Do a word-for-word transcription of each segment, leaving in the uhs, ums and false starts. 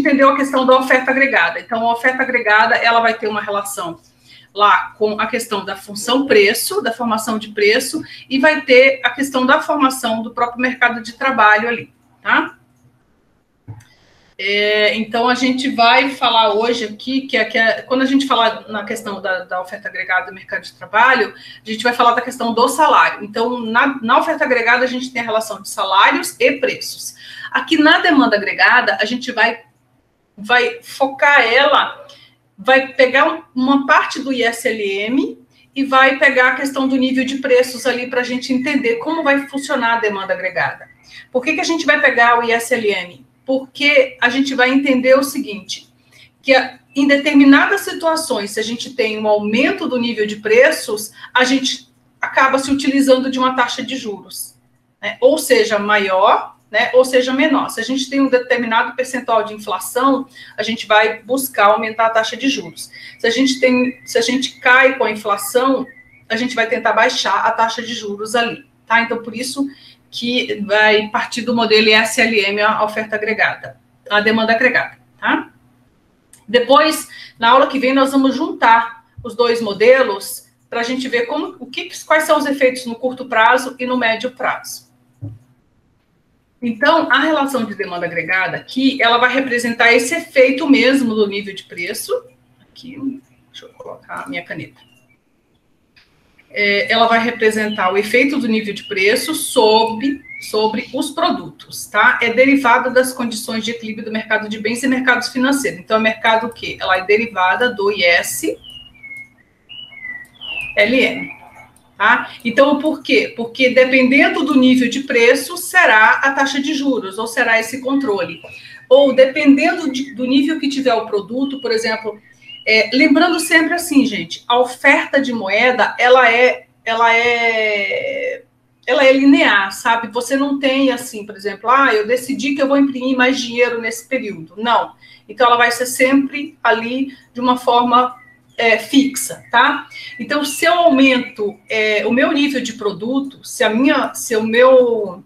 entendeu a questão da oferta agregada. Então, a oferta agregada, ela vai ter uma relação lá com a questão da função preço, da formação de preço, e vai ter a questão da formação do próprio mercado de trabalho ali, tá? É, então, a gente vai falar hoje aqui, que é, que é quando a gente falar na questão da, da oferta agregada do mercado de trabalho, a gente vai falar da questão do salário. Então, na, na oferta agregada, a gente tem a relação de salários e preços. Aqui na demanda agregada, a gente vai, vai focar ela, vai pegar uma parte do I S L M e vai pegar a questão do nível de preços ali para a gente entender como vai funcionar a demanda agregada. Por que que a gente vai pegar o I S L M? Porque a gente vai entender o seguinte, que em determinadas situações, se a gente tem um aumento do nível de preços, a gente acaba se utilizando de uma taxa de juros, né? Ou seja, maior, né? Ou seja, menor. Se a gente tem um determinado percentual de inflação, a gente vai buscar aumentar a taxa de juros. Se a gente tem, se a gente cai com a inflação, a gente vai tentar baixar a taxa de juros ali, tá? Então, por isso que vai partir do modelo I S L M, a oferta agregada, a demanda agregada, tá? Depois, na aula que vem, nós vamos juntar os dois modelos para a gente ver como, o que, quais são os efeitos no curto prazo e no médio prazo. Então, a relação de demanda agregada aqui, ela vai representar esse efeito mesmo do nível de preço. Aqui, deixa eu colocar a minha caneta. É, ela vai representar o efeito do nível de preço sobre, sobre os produtos, tá? É derivada das condições de equilíbrio do mercado de bens e mercados financeiros. Então, é mercado o quê? Ela é derivada do I S L M, tá? Então, por quê? Porque dependendo do nível de preço, será a taxa de juros, ou será esse controle. Ou dependendo de, do nível que tiver o produto, por exemplo... É, lembrando sempre assim, gente, a oferta de moeda, ela é, ela é, ela é linear, sabe? Você não tem assim, por exemplo, ah, eu decidi que eu vou imprimir mais dinheiro nesse período. Não. Então, ela vai ser sempre ali de uma forma é, fixa, tá? Então, se eu aumento é, o meu nível de produto, se a minha, se o meu...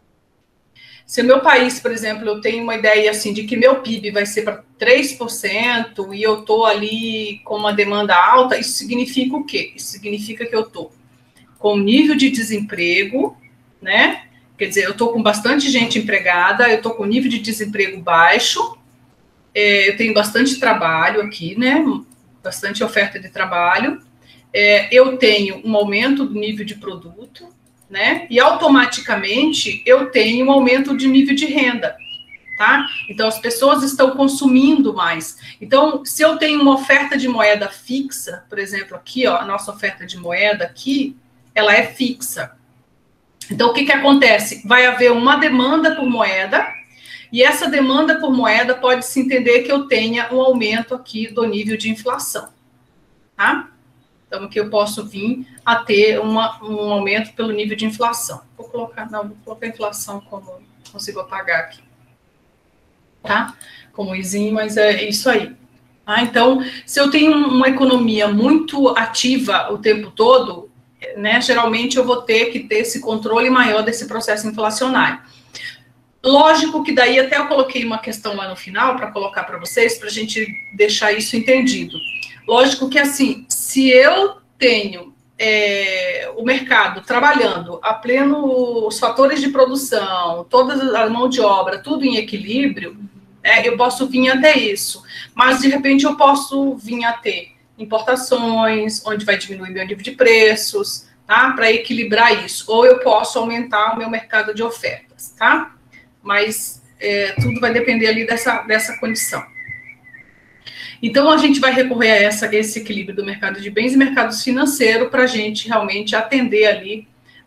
Se o meu país, por exemplo, eu tenho uma ideia assim de que meu P I B vai ser para três por cento e eu estou ali com uma demanda alta, isso significa o quê? Isso significa que eu estou com nível de desemprego, né? Quer dizer, eu estou com bastante gente empregada, eu estou com nível de desemprego baixo, é, eu tenho bastante trabalho aqui, né? Bastante oferta de trabalho, é, eu tenho um aumento do nível de produto, né? E automaticamente eu tenho um aumento de nível de renda, tá? Então as pessoas estão consumindo mais. Então, se eu tenho uma oferta de moeda fixa, por exemplo, aqui, ó, a nossa oferta de moeda aqui, ela é fixa. Então, o que que acontece? Vai haver uma demanda por moeda, e essa demanda por moeda pode-se entender que eu tenha um aumento aqui do nível de inflação, tá? Então, que eu posso vir a ter uma, um aumento pelo nível de inflação. Vou colocar, não, vou colocar a inflação como consigo apagar aqui, tá? Como izinho, mas é isso aí. Tá? Então, se eu tenho uma economia muito ativa o tempo todo, né, geralmente eu vou ter que ter esse controle maior desse processo inflacionário. Lógico que daí até eu coloquei uma questão lá no final para colocar para vocês, para a gente deixar isso entendido. Lógico que, assim, se eu tenho é, o mercado trabalhando a pleno, os fatores de produção, toda a mão de obra, tudo em equilíbrio, é, eu posso vir até isso. Mas, de repente, eu posso vir a ter importações, onde vai diminuir meu nível de preços, tá? Para equilibrar isso. Ou eu posso aumentar o meu mercado de ofertas, tá? Mas é, tudo vai depender ali dessa, dessa condição. Então, a gente vai recorrer a essa, esse equilíbrio do mercado de bens e mercados financeiros para a gente realmente atender ali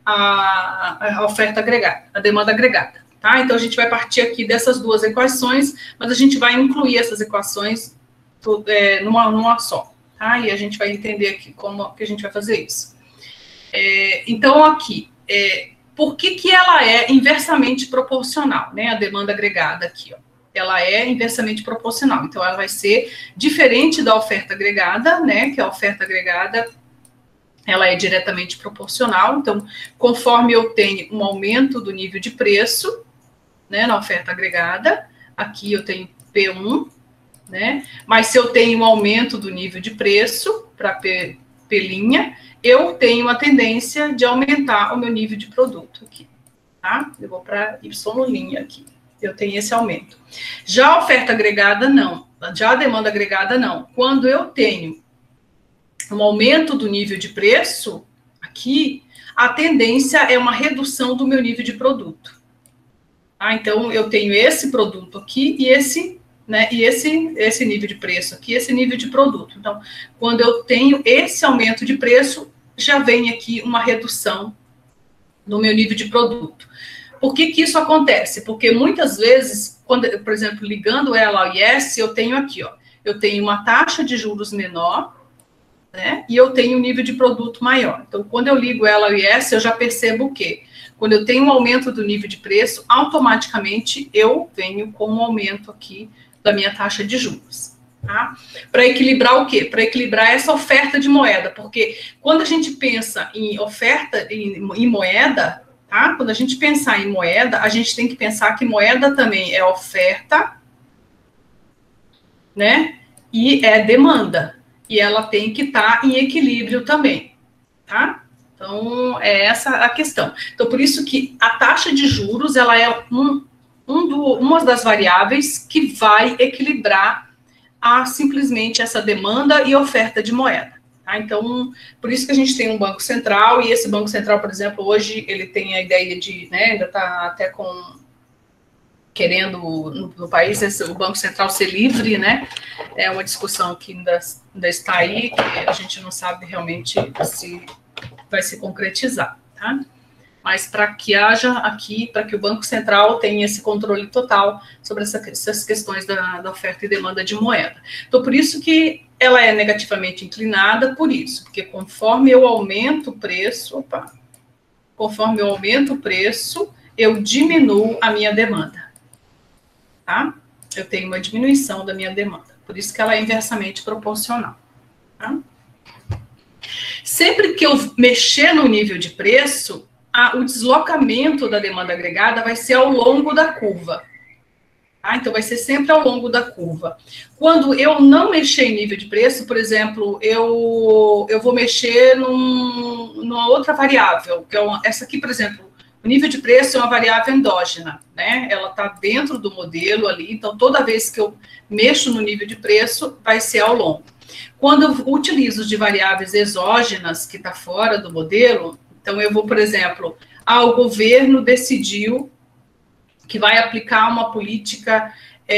a, a oferta agregada, a demanda agregada, tá? Então, a gente vai partir aqui dessas duas equações, mas a gente vai incluir essas equações é, numa, numa só, tá? E a gente vai entender aqui como que a gente vai fazer isso. É, então, aqui, é, por que que ela é inversamente proporcional, né? A demanda agregada aqui, ó. Ela é inversamente proporcional. Então, ela vai ser diferente da oferta agregada, né? Que a oferta agregada, ela é diretamente proporcional. Então, conforme eu tenho um aumento do nível de preço, né? Na oferta agregada, aqui eu tenho P um, né? Mas se eu tenho um aumento do nível de preço para P, P', eu tenho a tendência de aumentar o meu nível de produto aqui, tá? Eu vou para Y' aqui. Eu tenho esse aumento. Já a oferta agregada, não. Já a demanda agregada, não. Quando eu tenho um aumento do nível de preço, aqui, a tendência é uma redução do meu nível de produto. Tá? Então, eu tenho esse produto aqui e esse, né, e esse, esse nível de preço aqui, esse nível de produto. Então, quando eu tenho esse aumento de preço, já vem aqui uma redução do meu nível de produto. Por que que isso acontece? Porque muitas vezes, quando, por exemplo, ligando ela ao I S, eu tenho aqui, ó, eu tenho uma taxa de juros menor, né, e eu tenho um nível de produto maior. Então, quando eu ligo ela ao I S, eu já percebo o quê? Quando eu tenho um aumento do nível de preço, automaticamente eu venho com um aumento aqui da minha taxa de juros. Tá? Para equilibrar o quê? Para equilibrar essa oferta de moeda, porque quando a gente pensa em oferta em, em moeda, tá? Quando a gente pensar em moeda, a gente tem que pensar que moeda também é oferta, né? E é demanda. E ela tem que estar em equilíbrio também, tá? Então, é essa a questão. Então, por isso que a taxa de juros, ela é um, um do, uma das variáveis que vai equilibrar a, simplesmente essa demanda e oferta de moeda. Tá? Então, por isso que a gente tem um Banco Central, e esse Banco Central, por exemplo, hoje ele tem a ideia de, né, ainda está até com... querendo no, no país esse, o Banco Central ser livre, né? É uma discussão que ainda, ainda está aí, que a gente não sabe realmente se vai se concretizar, tá? Mas para que haja aqui, para que o Banco Central tenha esse controle total sobre essa, essas questões da, da oferta e demanda de moeda. Então, por isso que ela é negativamente inclinada, por isso, porque conforme eu aumento o preço, opa, conforme eu aumento o preço, eu diminuo a minha demanda. Tá? Eu tenho uma diminuição da minha demanda. Por isso que ela é inversamente proporcional. Tá? Sempre que eu mexer no nível de preço, a, o deslocamento da demanda agregada vai ser ao longo da curva. Tá? Então, vai ser sempre ao longo da curva. Quando eu não mexer em nível de preço, por exemplo, eu, eu vou mexer num, numa outra variável, que é uma, essa aqui, por exemplo, o nível de preço é uma variável endógena, né? Ela está dentro do modelo ali, então toda vez que eu mexo no nível de preço, vai ser ao longo. Quando eu utilizo de variáveis exógenas, que está fora do modelo, então eu vou, por exemplo, ah, o governo decidiu que vai aplicar uma política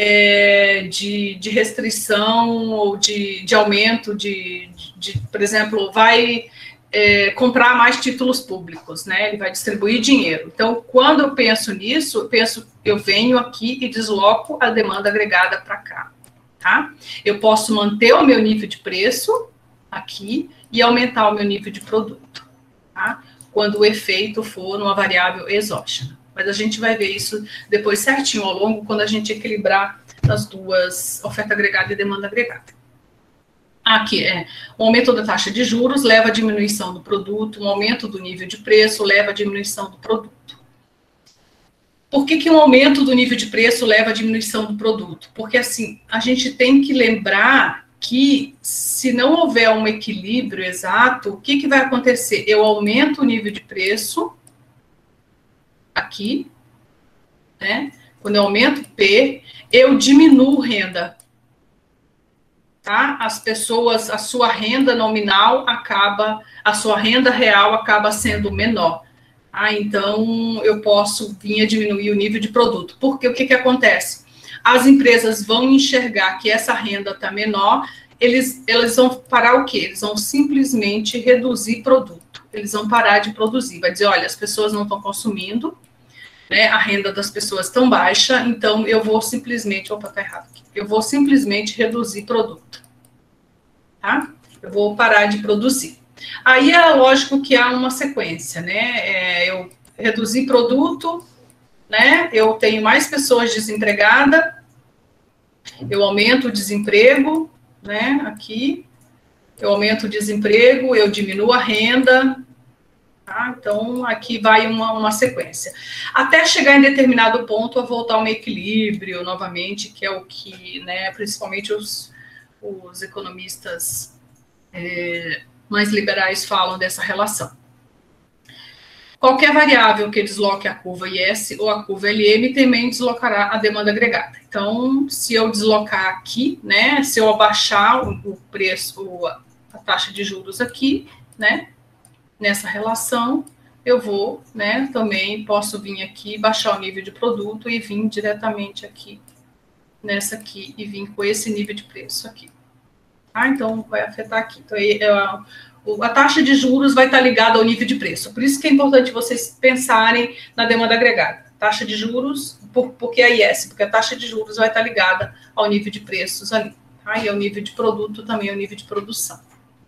é, de, de restrição ou de, de aumento de, de, de, por exemplo, vai... É, comprar mais títulos públicos, né? Ele vai distribuir dinheiro. Então, quando eu penso nisso, eu penso, eu venho aqui e desloco a demanda agregada para cá, tá? Eu posso manter o meu nível de preço aqui e aumentar o meu nível de produto, tá? Quando o efeito for numa variável exógena. Mas a gente vai ver isso depois certinho ao longo, quando a gente equilibrar as duas, oferta agregada e demanda agregada. Aqui é, o aumento da taxa de juros leva à diminuição do produto, um aumento do nível de preço leva à diminuição do produto. Por que que um aumento do nível de preço leva à diminuição do produto? Porque, assim, a gente tem que lembrar que, se não houver um equilíbrio exato, o que que vai acontecer? Eu aumento o nível de preço, aqui, né? Quando eu aumento P, eu diminuo renda. Tá? As pessoas, a sua renda nominal acaba, a sua renda real acaba sendo menor. Ah, então, eu posso vir a diminuir o nível de produto. Porque o que que acontece? As empresas vão enxergar que essa renda está menor, eles, eles vão parar o quê? Eles vão simplesmente reduzir produto. Eles vão parar de produzir. Vai dizer, olha, as pessoas não estão consumindo, né? A renda das pessoas tão baixa, então eu vou simplesmente, opa, tá errado aqui. Eu vou simplesmente reduzir produto, tá? Eu vou parar de produzir. Aí é lógico que há uma sequência, né? É, eu reduzir produto, né? Eu tenho mais pessoas desempregadas, eu aumento o desemprego, né? Aqui, eu aumento o desemprego, eu diminuo a renda, Tá? Então, aqui vai uma, uma sequência. Até chegar em determinado ponto, a voltar a um equilíbrio novamente, que é o que, né, principalmente os, os economistas é, mais liberais falam dessa relação. Qualquer variável que desloque a curva I S ou a curva L M também deslocará a demanda agregada. Então, se eu deslocar aqui, né, se eu abaixar o, o preço, a taxa de juros aqui, né, nessa relação, eu vou, né, também posso vir aqui, baixar o nível de produto e vir diretamente aqui, nessa aqui, e vir com esse nível de preço aqui. Tá? Então, vai afetar aqui. Então, aí, a, a taxa de juros vai estar ligada ao nível de preço. Por isso que é importante vocês pensarem na demanda agregada. Taxa de juros, por, porque a I S, porque a taxa de juros vai estar ligada ao nível de preços ali. Tá? E ao nível de produto também, ao nível de produção.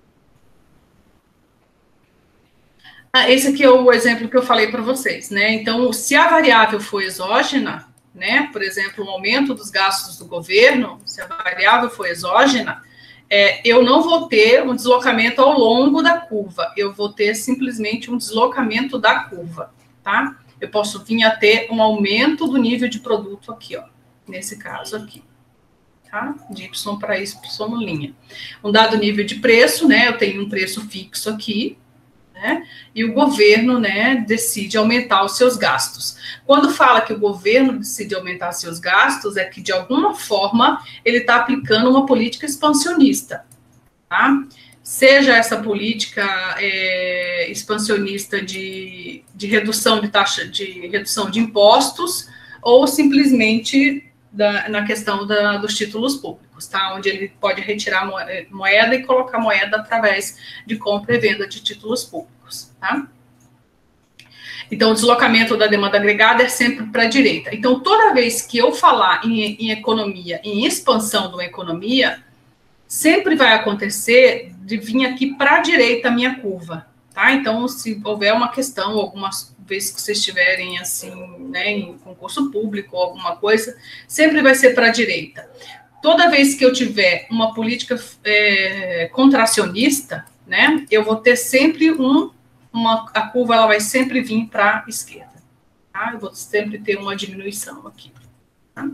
Ah, esse aqui é o exemplo que eu falei para vocês, né? Então, se a variável for exógena, né? Por exemplo, o aumento dos gastos do governo, se a variável for exógena, é, eu não vou ter um deslocamento ao longo da curva, eu vou ter simplesmente um deslocamento da curva, tá? Eu posso vir a ter um aumento do nível de produto aqui, ó, nesse caso aqui, tá? De Y para Y linha. Um dado nível de preço, né? Eu tenho um preço fixo aqui, né? E o governo, né, decide aumentar os seus gastos. Quando fala que o governo decide aumentar seus gastos, é que, de alguma forma, ele está aplicando uma política expansionista. Tá? Seja essa política é, expansionista de, de redução de taxa, de redução de impostos, ou simplesmente da, na questão da, dos títulos públicos, tá? Onde ele pode retirar moeda e colocar moeda através de compra e venda de títulos públicos, tá? Então, o deslocamento da demanda agregada é sempre para a direita. Então, toda vez que eu falar em, em economia, em expansão de uma economia, sempre vai acontecer de vir aqui para a direita a minha curva, tá? Então, se houver uma questão, algumas vezes que vocês estiverem assim, né, em concurso público ou alguma coisa, sempre vai ser para a direita. Toda vez que eu tiver uma política é, contracionista, né, eu vou ter sempre um, uma, a curva ela vai sempre vir para a esquerda, tá? Eu vou sempre ter uma diminuição aqui, tá?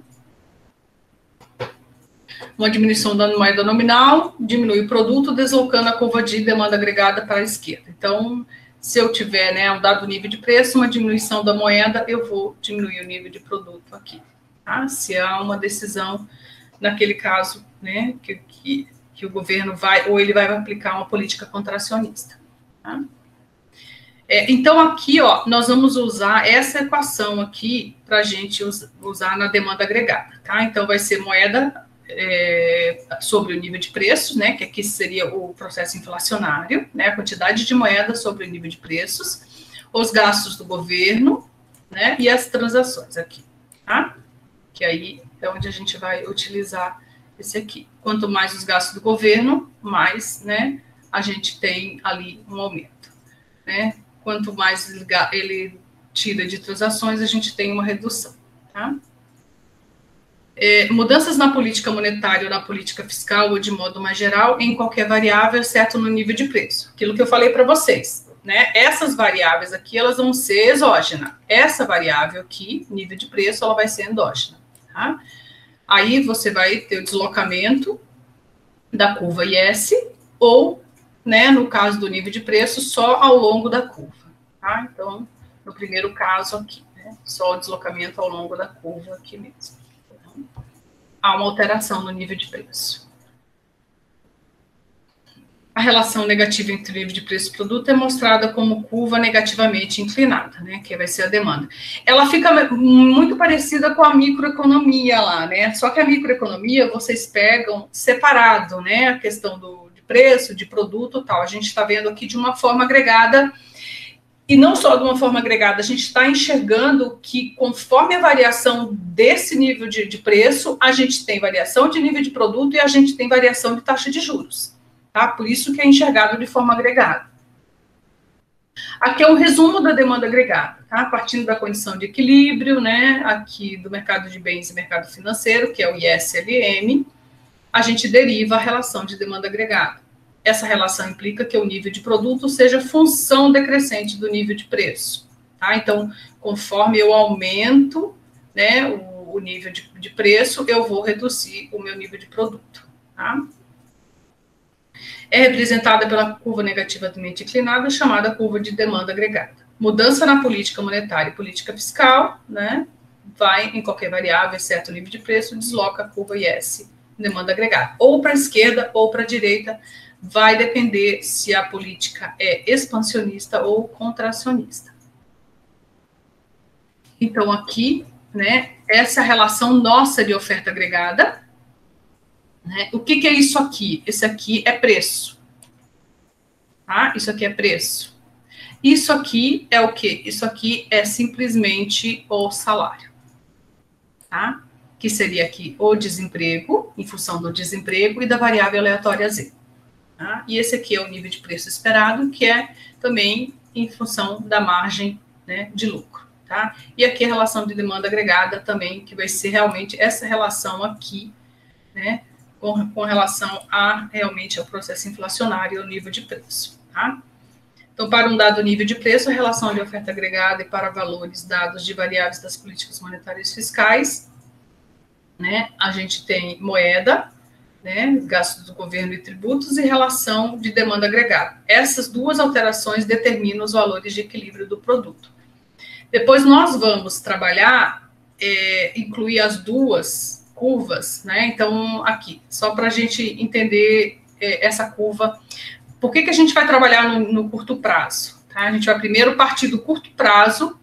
Uma diminuição da moeda nominal, diminui o produto, deslocando a curva de demanda agregada para a esquerda. Então, se eu tiver, né, um dado nível de preço, uma diminuição da moeda, eu vou diminuir o nível de produto aqui. Tá? Se há uma decisão, naquele caso, né, que, que, que o governo vai, ou ele vai aplicar uma política contracionista. Tá? É, então, aqui, ó, nós vamos usar essa equação aqui para a gente us, usar na demanda agregada. Tá? Então, vai ser moeda É, sobre o nível de preços, né, que aqui seria o processo inflacionário, né, a quantidade de moeda sobre o nível de preços, os gastos do governo, né, e as transações aqui, tá? Que aí é onde a gente vai utilizar esse aqui. Quanto mais os gastos do governo, mais, né, a gente tem ali um aumento, né? Quanto mais ele tira de transações, a gente tem uma redução, tá? É, mudanças na política monetária ou na política fiscal ou de modo mais geral em qualquer variável, exceto no nível de preço. Aquilo que eu falei para vocês, né? Essas variáveis aqui, elas vão ser exógenas. Essa variável aqui, nível de preço, ela vai ser endógena, tá? Aí você vai ter o deslocamento da curva I S ou, né, no caso do nível de preço, só ao longo da curva, tá? Então, no primeiro caso aqui, né, só o deslocamento ao longo da curva aqui mesmo. Há uma alteração no nível de preço. A relação negativa entre o nível de preço e produto é mostrada como curva negativamente inclinada, né, que vai ser a demanda. Ela fica muito parecida com a microeconomia lá, né, só que a microeconomia vocês pegam separado, né, a questão do de preço, de produto e tal. A gente está vendo aqui de uma forma agregada. E não só de uma forma agregada, a gente está enxergando que, conforme a variação desse nível de, de preço, a gente tem variação de nível de produto e a gente tem variação de taxa de juros. Tá? Por isso que é enxergado de forma agregada. Aqui é um resumo da demanda agregada, tá? Partindo da condição de equilíbrio, né? Aqui do mercado de bens e mercado financeiro, que é o I S L M, a gente deriva a relação de demanda agregada. essa relação implica que o nível de produto seja função decrescente do nível de preço. Tá? Então, conforme eu aumento, né, o, o nível de, de preço, eu vou reduzir o meu nível de produto. Tá? É representada pela curva negativamente inclinada, chamada curva de demanda agregada. Mudança na política monetária e política fiscal, né, vai em qualquer variável, exceto o nível de preço, desloca a curva I S, demanda agregada. Ou para a esquerda ou para a direita, vai depender se a política é expansionista ou contracionista. Então, aqui, né, essa relação nossa de oferta agregada, né, o que, que é isso aqui? Esse aqui é preço. Tá? Isso aqui é preço. Isso aqui é o quê? Isso aqui é simplesmente o salário. Tá? Que seria aqui o desemprego, em função do desemprego e da variável aleatória Z. Tá? E esse aqui é o nível de preço esperado, que é também em função da margem, né, de lucro. Tá? E aqui a relação de demanda agregada também, que vai ser realmente essa relação aqui, né, com, com relação a realmente ao processo inflacionário e ao nível de preço. Tá? Então, para um dado nível de preço, a relação de oferta agregada e para valores dados de variáveis das políticas monetárias e fiscais, né, a gente tem moeda, né, gastos do governo e tributos, e relação de demanda agregada. Essas duas alterações determinam os valores de equilíbrio do produto. Depois nós vamos trabalhar, é, incluir as duas curvas, né? Então, aqui, só para a gente entender é, essa curva. Por que, que a gente vai trabalhar no, no curto prazo? Tá? A gente vai primeiro partir do curto prazo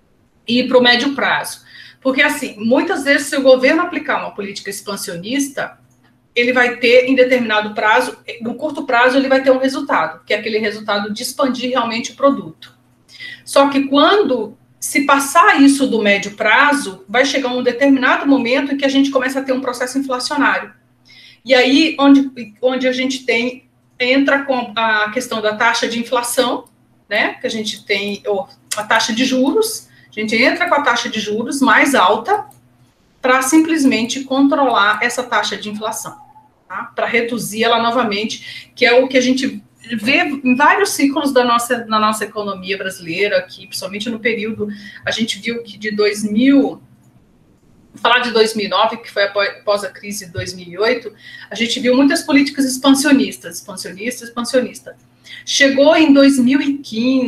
e ir para o médio prazo. Porque, assim, muitas vezes, se o governo aplicar uma política expansionista, ele vai ter, em determinado prazo, no curto prazo, ele vai ter um resultado, que é aquele resultado de expandir realmente o produto. Só que quando se passar isso do médio prazo, vai chegar um determinado momento em que a gente começa a ter um processo inflacionário. E aí, onde, onde a gente tem, entra com a questão da taxa de inflação, né, que a gente tem, ou a taxa de juros, a gente entra com a taxa de juros mais alta para simplesmente controlar essa taxa de inflação, tá? Para reduzir ela novamente, que é o que a gente vê em vários ciclos da nossa, na nossa economia brasileira aqui, principalmente no período, a gente viu que de dois mil, vou falar de dois mil e nove, que foi após a crise de dois mil e oito, a gente viu muitas políticas expansionistas, expansionista, expansionista. Chegou em dois mil e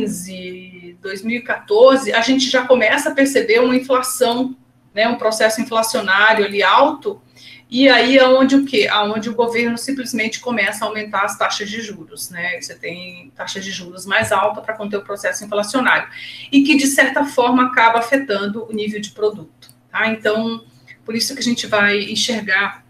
quinze, dois mil e quatorze, a gente já começa a perceber uma inflação, né, um processo inflacionário ali alto, e aí é onde o quê? Onde o governo simplesmente começa a aumentar as taxas de juros, né? Você tem taxa de juros mais alta para conter o processo inflacionário, e que, de certa forma, acaba afetando o nível de produto, tá? Então, por isso que a gente vai enxergar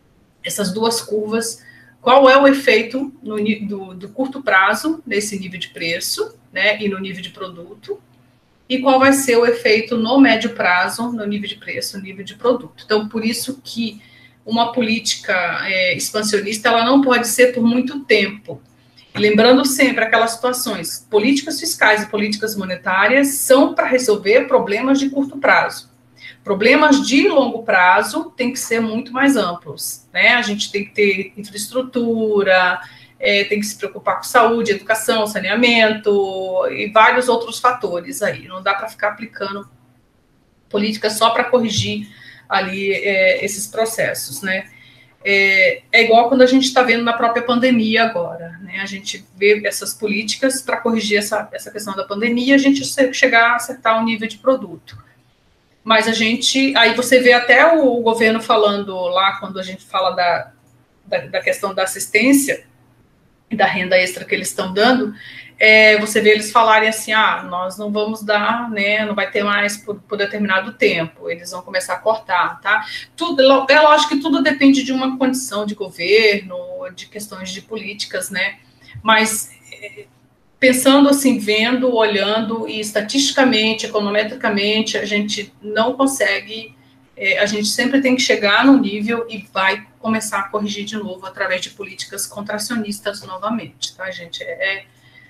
essas duas curvas, qual é o efeito no, do, do curto prazo nesse nível de preço, né, e no nível de produto, e qual vai ser o efeito no médio prazo, no nível de preço, no nível de produto. Então, por isso que uma política é, expansionista, ela não pode ser por muito tempo. E lembrando sempre aquelas situações, políticas fiscais e políticas monetárias são para resolver problemas de curto prazo. Problemas de longo prazo têm que ser muito mais amplos, né? A gente tem que ter infraestrutura, é, tem que se preocupar com saúde, educação, saneamento e vários outros fatores aí. Não dá para ficar aplicando política só para corrigir ali é, esses processos, né? É, é igual quando a gente está vendo na própria pandemia agora, né? A gente vê essas políticas para corrigir essa, essa questão da pandemia, a gente chegar a acertar um nível de produto. Mas a gente, aí você vê até o governo falando lá, quando a gente fala da, da, da questão da assistência e da renda extra que eles estão dando, é, você vê eles falarem assim, ah, nós não vamos dar, né, não vai ter mais por, por determinado tempo, eles vão começar a cortar, tá? Tudo, é lógico que tudo depende de uma condição de governo, de questões de políticas, né, mas pensando assim, vendo, olhando, e estatisticamente, econometricamente, a gente não consegue, é, a gente sempre tem que chegar no nível e vai começar a corrigir de novo através de políticas contracionistas novamente, tá, gente? É,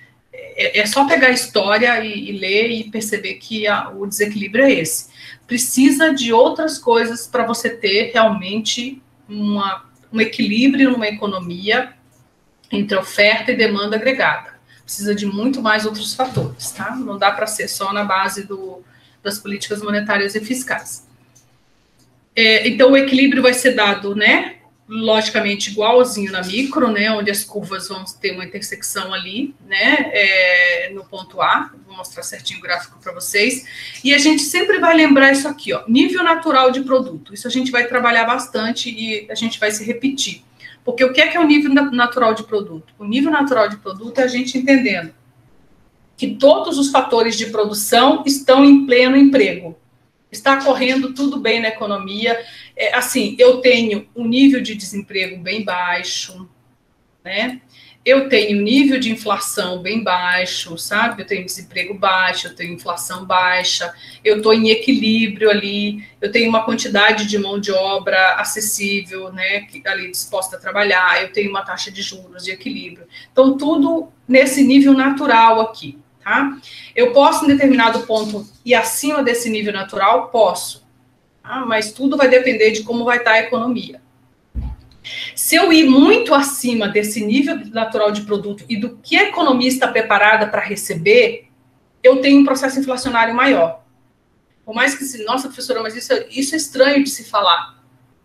é, é só pegar a história e, e ler e perceber que a, o desequilíbrio é esse. Precisa de outras coisas para você ter realmente uma, um equilíbrio numa economia entre oferta e demanda agregada. Precisa de muito mais outros fatores, tá? Não dá para ser só na base do, das políticas monetárias e fiscais. É, então, o equilíbrio vai ser dado, né? Logicamente, igualzinho na micro, né? Onde as curvas vão ter uma intersecção ali, né? É, no ponto A. Vou mostrar certinho o gráfico para vocês. E a gente sempre vai lembrar isso aqui, ó. Nível natural de produto. Isso a gente vai trabalhar bastante e a gente vai se repetir. Porque o que é que é o nível natural de produto? O nível natural de produto é a gente entendendo que todos os fatores de produção estão em pleno emprego. Está correndo tudo bem na economia. É, assim, eu tenho um nível de desemprego bem baixo, né? Eu tenho um nível de inflação bem baixo, sabe? Eu tenho desemprego baixo, eu tenho inflação baixa, eu estou em equilíbrio ali, eu tenho uma quantidade de mão de obra acessível, né? Ali disposta a trabalhar, eu tenho uma taxa de juros de equilíbrio. Então, tudo nesse nível natural aqui. Tá? Eu posso, em determinado ponto, ir acima desse nível natural? Posso. Tá? Mas tudo vai depender de como vai estar a economia. Se eu ir muito acima desse nível natural de produto e do que a economia está preparada para receber, eu tenho um processo inflacionário maior. Por mais que, nossa, professora, mas isso, isso é estranho de se falar.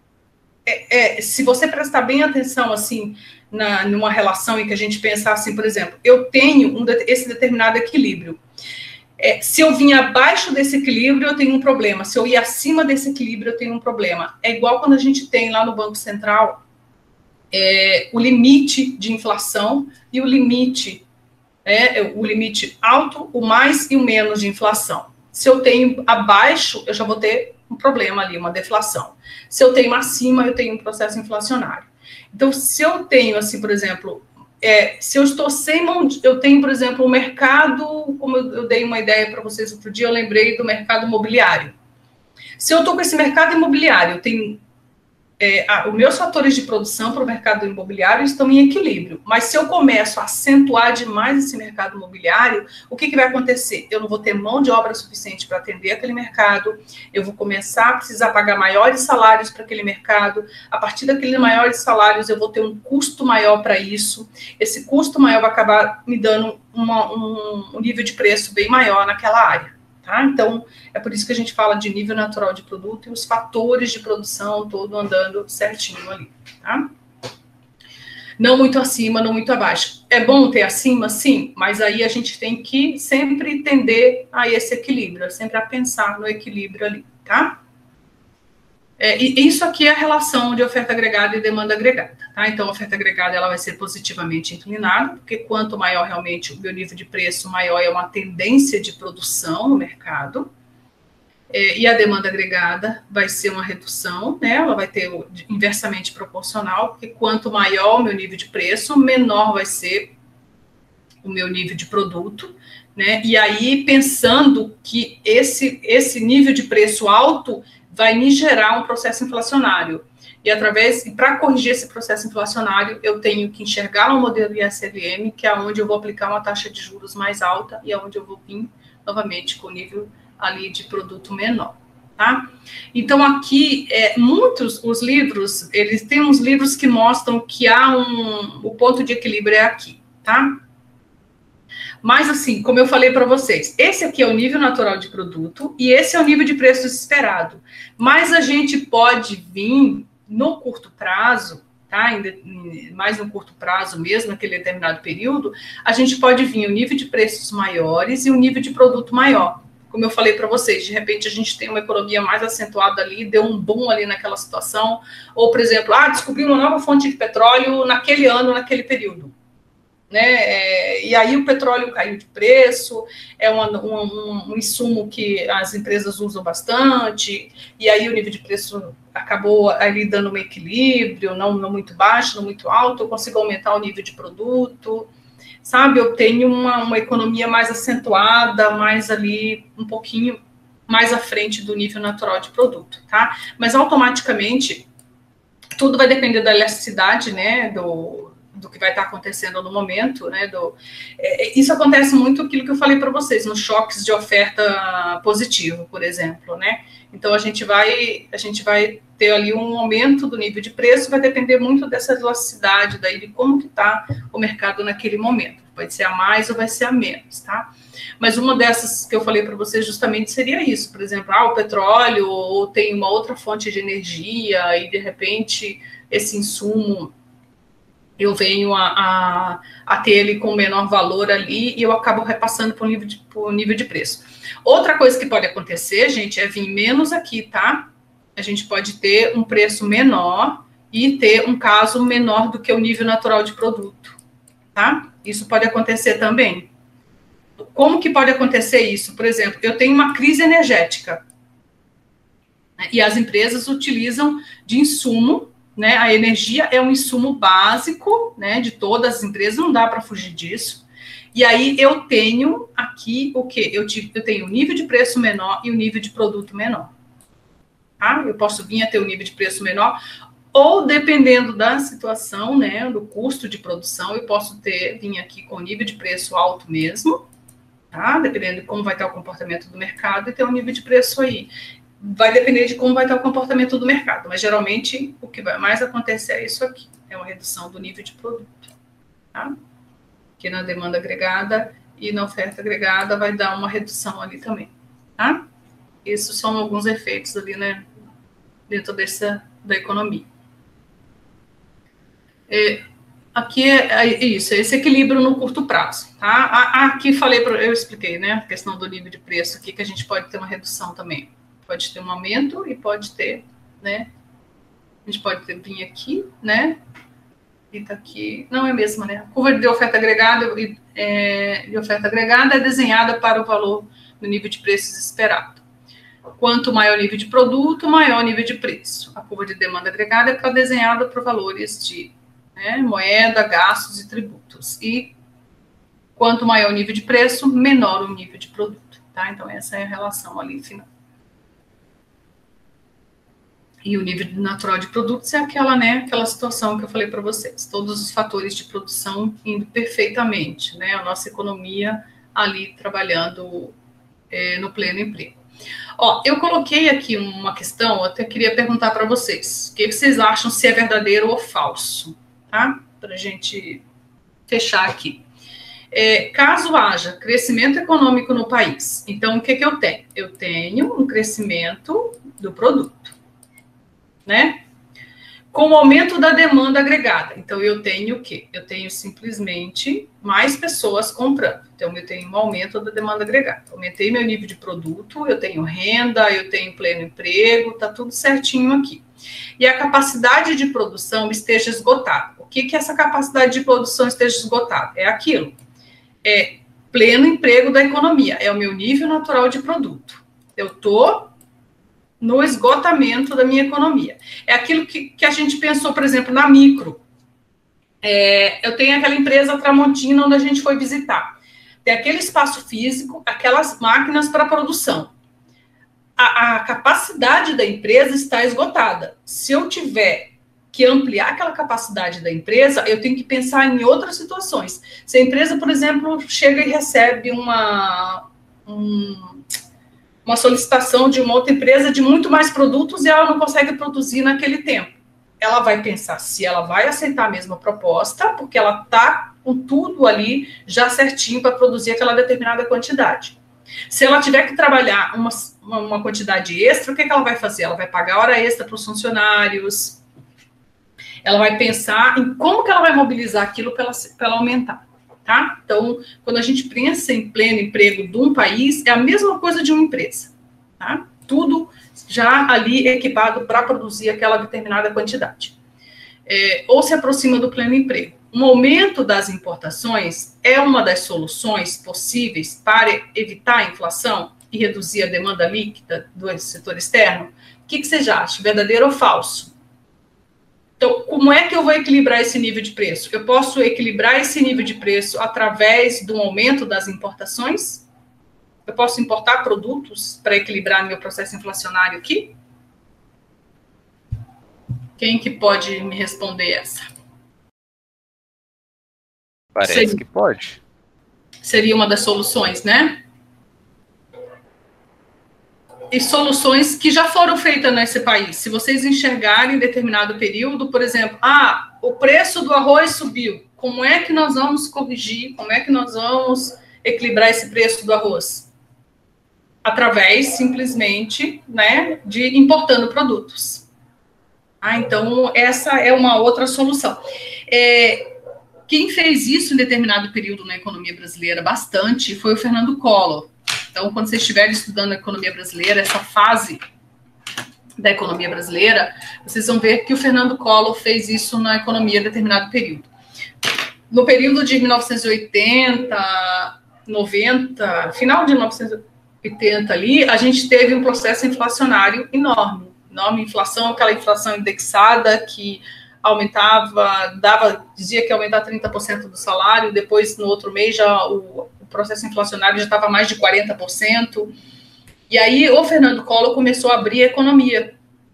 É, é, se você prestar bem atenção, assim, na, numa relação em que a gente pensar assim, por exemplo, eu tenho um, esse determinado equilíbrio. É, se eu vim abaixo desse equilíbrio, eu tenho um problema. Se eu ir acima desse equilíbrio, eu tenho um problema. É igual quando a gente tem lá no Banco Central é, o limite de inflação e o limite, é, o limite alto, o mais e o menos de inflação. Se eu tenho abaixo, eu já vou ter um problema ali, uma deflação. Se eu tenho acima, eu tenho um processo inflacionário. Então, se eu tenho, assim, por exemplo, é, se eu estou sem mão, eu tenho, por exemplo, o mercado, como eu, eu dei uma ideia para vocês outro dia, eu lembrei do mercado imobiliário. Se eu estou com esse mercado imobiliário, eu tenho é, a, os meus fatores de produção para o mercado imobiliário estão em equilíbrio. Mas se eu começo a acentuar demais esse mercado imobiliário, o que, que vai acontecer? Eu não vou ter mão de obra suficiente para atender aquele mercado, eu vou começar a precisar pagar maiores salários para aquele mercado, a partir daqueles maiores salários eu vou ter um custo maior para isso, esse custo maior vai acabar me dando uma, um, um nível de preço bem maior naquela área. Tá? Então, é por isso que a gente fala de nível natural de produto e os fatores de produção todo andando certinho ali, tá? Não muito acima, não muito abaixo. É bom ter acima? Sim, mas aí a gente tem que sempre tender a esse equilíbrio, sempre a pensar no equilíbrio ali, tá? É, e isso aqui é a relação de oferta agregada e demanda agregada, tá? Então, a oferta agregada ela vai ser positivamente inclinada, porque quanto maior realmente o meu nível de preço, maior é uma tendência de produção no mercado. É, e a demanda agregada vai ser uma redução, né? Ela vai ter o, inversamente proporcional, porque quanto maior o meu nível de preço, menor vai ser o meu nível de produto, né? E aí, pensando que esse, esse nível de preço alto vai me gerar um processo inflacionário. E através, e para corrigir esse processo inflacionário, eu tenho que enxergar no modelo I S L M, que é onde eu vou aplicar uma taxa de juros mais alta e é onde eu vou vir novamente com o nível ali de produto menor, tá? Então aqui, é, muitos os livros, eles têm uns livros que mostram que há um, o ponto de equilíbrio é aqui, tá? Mas, assim, como eu falei para vocês, esse aqui é o nível natural de produto e esse é o nível de preço esperado. Mas a gente pode vir no curto prazo, tá? Mais no curto prazo mesmo, naquele determinado período, a gente pode vir o nível de preços maiores e o nível de produto maior. Como eu falei para vocês, de repente a gente tem uma economia mais acentuada ali, deu um boom ali naquela situação. Ou, por exemplo, ah, descobri uma nova fonte de petróleo naquele ano, naquele período. Né? É, e aí o petróleo caiu de preço, é uma, um, um insumo que as empresas usam bastante, e aí o nível de preço acabou ali dando um equilíbrio, não, não muito baixo, não muito alto, eu consigo aumentar o nível de produto, sabe? Eu tenho uma, uma economia mais acentuada, mais ali, um pouquinho mais à frente do nível natural de produto, tá? Mas automaticamente, tudo vai depender da elasticidade, né, do... do que vai estar acontecendo no momento, né? Do, é, isso acontece muito aquilo que eu falei para vocês, nos choques de oferta positivo, por exemplo, né? Então a gente vai, a gente vai ter ali um aumento do nível de preço, vai depender muito dessa elasticidade daí, de como que está o mercado naquele momento. Pode ser a mais ou vai ser a menos, tá? Mas uma dessas que eu falei para vocês justamente seria isso, por exemplo, ah, o petróleo, ou tem uma outra fonte de energia, e de repente esse insumo eu venho a, a, a ter ele com menor valor ali e eu acabo repassando para o nível, de, nível de preço. Outra coisa que pode acontecer, gente, é vir menos aqui, tá? A gente pode ter um preço menor e ter um caso menor do que o nível natural de produto, tá? Isso pode acontecer também. Como que pode acontecer isso? Por exemplo, eu tenho uma crise energética, né, e as empresas utilizam de insumo, né? A energia é um insumo básico, né, de todas as empresas, não dá para fugir disso. E aí eu tenho aqui o quê? Eu, tive, eu tenho o nível de preço menor e o nível de produto menor. Tá? Eu posso vir a ter o nível de preço menor, ou dependendo da situação, né, do custo de produção, eu posso ter, vir aqui com o nível de preço alto mesmo, tá? Dependendo de como vai estar o comportamento do mercado, e ter um nível de preço aí. Vai depender de como vai estar o comportamento do mercado, mas geralmente o que vai mais acontecer é isso aqui, é uma redução do nível de produto, tá? Que na demanda agregada e na oferta agregada vai dar uma redução ali também, tá? Esses são alguns efeitos ali, né, dentro dessa, da economia. É, aqui é, é isso, é esse equilíbrio no curto prazo, tá? Aqui falei, eu expliquei, né, a questão do nível de preço aqui, que a gente pode ter uma redução também. Pode ter um aumento e pode ter, né? A gente pode ter, vir aqui, né? E tá aqui. Não é mesmo, né? A curva de oferta agregada e é, de oferta agregada é desenhada para o valor do nível de preços esperado. Quanto maior o nível de produto, maior o nível de preço. A curva de demanda agregada é para desenhada para valores de, né, moeda, gastos e tributos. E quanto maior o nível de preço, menor o nível de produto. Tá? Então, essa é a relação ali final. E o nível natural de produtos é aquela, né, aquela situação que eu falei para vocês. Todos os fatores de produção indo perfeitamente, né? A nossa economia ali trabalhando é, no pleno emprego. Ó, eu coloquei aqui uma questão, eu até queria perguntar para vocês. O que vocês acham, se é verdadeiro ou falso? Tá? Para a gente fechar aqui. É, caso haja crescimento econômico no país, então o que, que eu tenho? Eu tenho um crescimento do produto, né? Com o aumento da demanda agregada. Então, eu tenho o quê? Eu tenho simplesmente mais pessoas comprando. Então, eu tenho um aumento da demanda agregada. Aumentei meu nível de produto, eu tenho renda, eu tenho pleno emprego, tá tudo certinho aqui. E a capacidade de produção esteja esgotada. O que que essa capacidade de produção esteja esgotada? É aquilo. É pleno emprego da economia. É o meu nível natural de produto. Eu estou no esgotamento da minha economia. É aquilo que, que a gente pensou, por exemplo, na micro. É, eu tenho aquela empresa Tramontina onde a gente foi visitar. Tem aquele espaço físico, aquelas máquinas para produção. A, a capacidade da empresa está esgotada. Se eu tiver que ampliar aquela capacidade da empresa, eu tenho que pensar em outras situações. Se a empresa, por exemplo, chega e recebe uma... Um, uma solicitação de uma outra empresa de muito mais produtos e ela não consegue produzir naquele tempo. Ela vai pensar se ela vai aceitar a mesma proposta, porque ela está com tudo ali já certinho para produzir aquela determinada quantidade. Se ela tiver que trabalhar uma, uma quantidade extra, o que, que ela vai fazer? Ela vai pagar hora extra para os funcionários, ela vai pensar em como que ela vai mobilizar aquilo para ela, para ela aumentar. Tá? Então, quando a gente pensa em pleno emprego de um país, é a mesma coisa de uma empresa. Tá? Tudo já ali equipado para produzir aquela determinada quantidade. É, ou se aproxima do pleno emprego. Um aumento das importações é uma das soluções possíveis para evitar a inflação e reduzir a demanda líquida do setor externo? O que, que vocês acham? Verdadeiro ou falso? Então, como é que eu vou equilibrar esse nível de preço? Eu posso equilibrar esse nível de preço através do aumento das importações? Eu posso importar produtos para equilibrar meu processo inflacionário aqui? Quem que pode me responder essa? Parece seria, que pode. Seria uma das soluções, né? E soluções que já foram feitas nesse país. Se vocês enxergarem em determinado período, por exemplo, ah, o preço do arroz subiu. Como é que nós vamos corrigir? Como é que nós vamos equilibrar esse preço do arroz? Através, simplesmente, né, de importando produtos. Ah, então, essa é uma outra solução. É, quem fez isso em determinado período na economia brasileira bastante foi o Fernando Collor. Então, quando vocês estiverem estudando a economia brasileira, essa fase da economia brasileira, vocês vão ver que o Fernando Collor fez isso na economia em determinado período. No período de mil novecentos e oitenta, noventa, final de mil novecentos e oitenta ali, a gente teve um processo inflacionário enorme. Enorme inflação, aquela inflação indexada que aumentava, dava, dizia que ia aumentar trinta por cento do salário, depois no outro mês já o O processo inflacionário já estava mais de quarenta por cento. E aí o Fernando Collor começou a abrir a economia.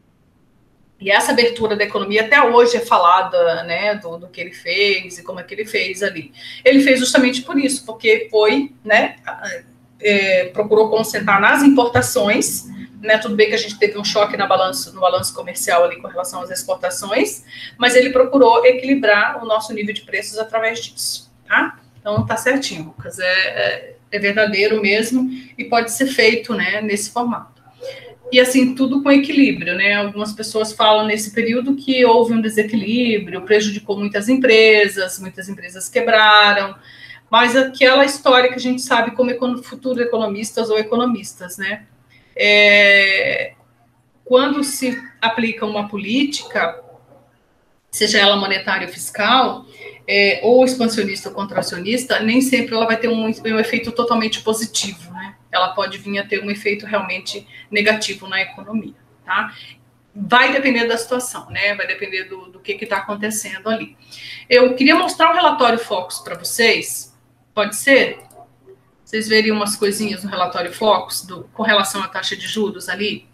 E essa abertura da economia até hoje é falada, né, do, do que ele fez e como é que ele fez ali. Ele fez justamente por isso, porque foi, né, é, procurou concentrar nas importações, né, tudo bem que a gente teve um choque na balança, no balanço comercial ali com relação às exportações, mas ele procurou equilibrar o nosso nível de preços através disso, tá? Então, tá certinho, Lucas, é, é, é verdadeiro mesmo e pode ser feito, né, nesse formato. E, assim, tudo com equilíbrio, né? Algumas pessoas falam nesse período que houve um desequilíbrio, prejudicou muitas empresas, muitas empresas quebraram, mas aquela história que a gente sabe como futuros economistas ou economistas, né? É, quando se aplica uma política, seja ela monetária ou fiscal, é, ou expansionista ou contracionista, nem sempre ela vai ter um, um efeito totalmente positivo, né? Ela pode vir a ter um efeito realmente negativo na economia, tá? Vai depender da situação, né? Vai depender do, do que está acontecendo ali. Eu queria mostrar um relatório Focus para vocês, pode ser? Vocês verem umas coisinhas no relatório Focus do, com relação à taxa de juros ali.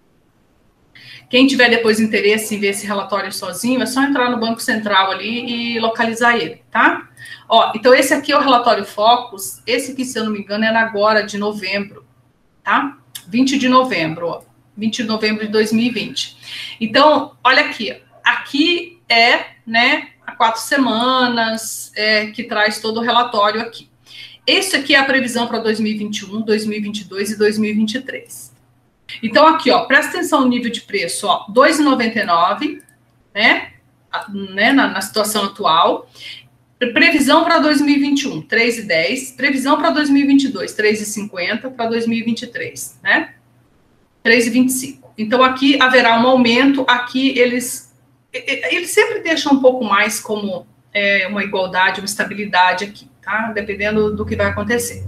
Quem tiver depois interesse em ver esse relatório sozinho, é só entrar no Banco Central ali e localizar ele, tá? Ó, então esse aqui é o relatório Focus, esse aqui, se eu não me engano, era agora de novembro, tá? vinte de novembro, ó, vinte de novembro de dois mil e vinte. Então, olha aqui, aqui é, né, há quatro semanas, é, que traz todo o relatório aqui. Esse aqui é a previsão para dois mil e vinte e um, dois mil e vinte e dois e dois mil e vinte e três. Então, aqui, ó, presta atenção no nível de preço, ó, dois reais e noventa e nove centavos, né, né na, na situação atual. Previsão para dois mil e vinte e um, três reais e dez centavos. Previsão para dois mil e vinte e dois, três reais e cinquenta centavos. Para dois mil e vinte e três, né, três reais e vinte e cinco centavos. Então, aqui haverá um aumento, aqui eles, eles sempre deixam um pouco mais como é, uma igualdade, uma estabilidade aqui, tá, dependendo do que vai acontecer.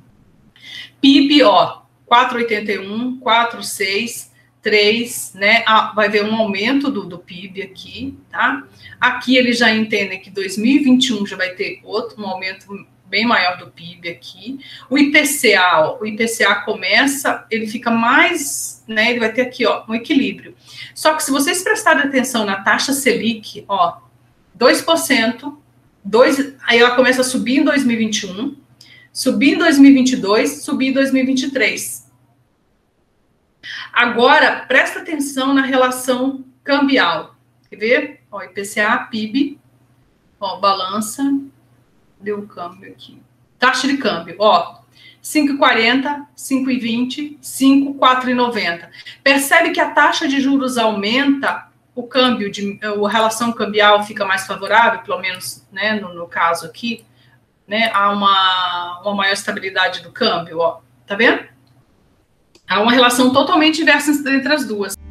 P I B, ó, quatro reais e oitenta e um, quatro, seis, três, né? Ah, vai ver um aumento do, do P I B aqui, tá? Aqui eles já entendem que dois mil e vinte e um já vai ter outro, um aumento bem maior do P I B aqui. O I P C A, ó, o I P C A começa, ele fica mais, né? Ele vai ter aqui, ó, um equilíbrio. Só que se vocês prestarem atenção na taxa Selic, ó, dois por cento, dois, aí ela começa a subir em dois mil e vinte e um, subir em dois mil e vinte e dois, subir em dois mil e vinte e três. Agora, presta atenção na relação cambial. Quer ver? Ó, I P C A, P I B, ó, balança, deu o câmbio aqui. Taxa de câmbio, ó, cinco reais e quarenta centavos, cinco reais e vinte centavos, cinco reais, quatro reais e noventa centavos. Percebe que a taxa de juros aumenta, o câmbio, de, a relação cambial fica mais favorável, pelo menos, né, no, no caso aqui, né, há uma, uma maior estabilidade do câmbio, ó, tá vendo? Há uma relação totalmente inversa entre as duas.